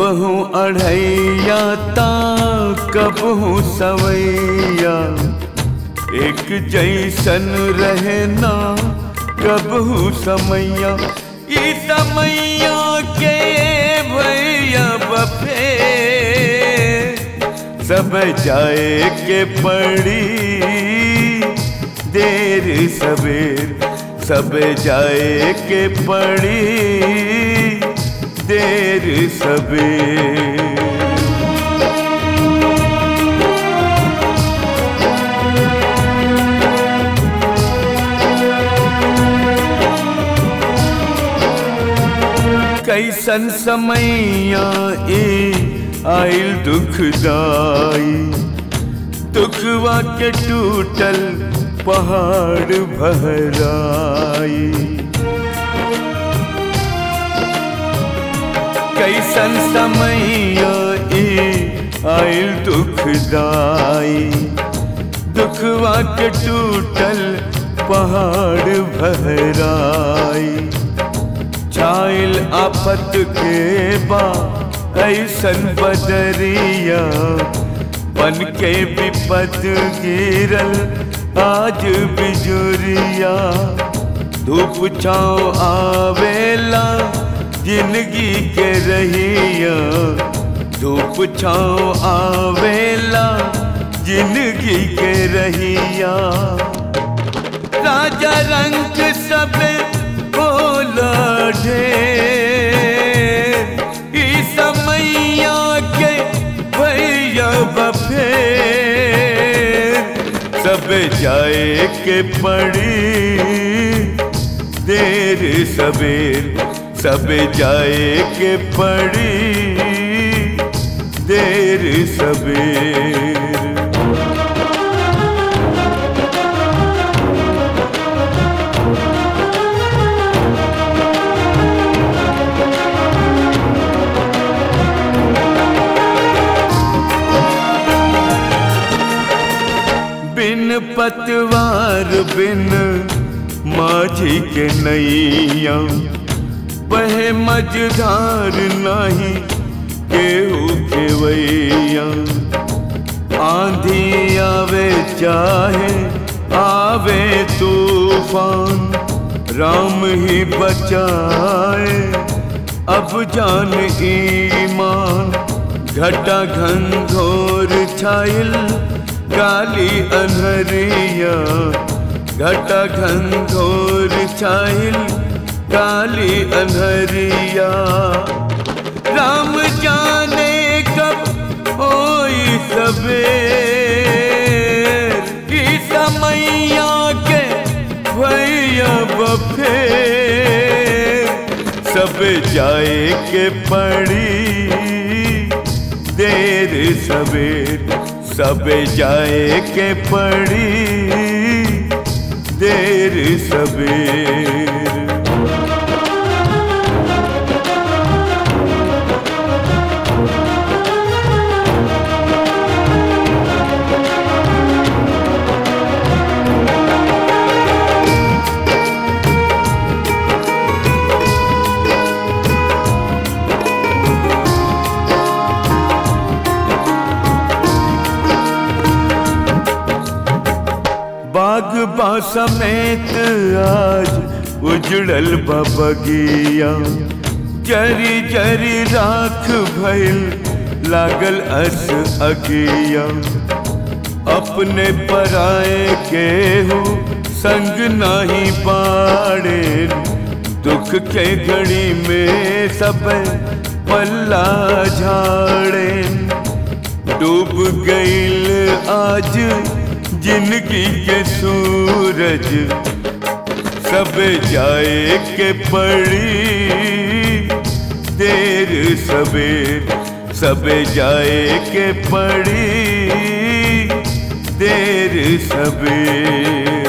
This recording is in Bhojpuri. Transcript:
कबहू अढ़ैया ता कबहू सवैया, एक जैसन रहना कबहू समैया। ई समैया के भैया बफे सब जाए के पड़ी देर सवेर, सब जाए के पड़ी देर सवेर। कैसन समैया आइल दुखदाई, दुखवा के टूटल पहाड़ भराई। कैसन समैया आइल दुखदाई, दुखवा के टूटल पहाड़ भराई। छाइल आफत के बा ऐसन बदरिया, बन के विपद गिरल आज बिजुरिया। धूप छाँव आवेला जिंदगी के रहिया, धूप छाँव आवेला जिंदगी के रहिया। राजा रंग सब बोला ढेर, ई समैया के भैया बफे सब जाए के पड़ी देर सवेर, सब जाए के पड़ी देर सवेर। बिन पतवार बिन माझी के नैया, बहे मझधार नहीं केहू केवैया। आंधी आवे चाहे आवे तूफान, राम ही बचाए अब जान ईमान। घटा घनघोर छाइल काली अनहरिया, घटा घनघोर छाइल काली अनहरिया। राम जाने कब होई सवेर, ई समैया के भैया बफे सब जाए के पड़ी देर सवेर, सब जाए के पड़ी देर सवेर। बागबा समेत आज उजड़ल बबगिया, जरी जरी राख भइल लागल अस अगिया। अपने पराए केहू संग नाही बाड़े, दुख के घड़ी में सब पल्ला झाड़े। डूब गईल आज जिंदगी के सूरज, सब जाए के पड़ी देर सवेर, सब जाए के पड़ी देर सवेर।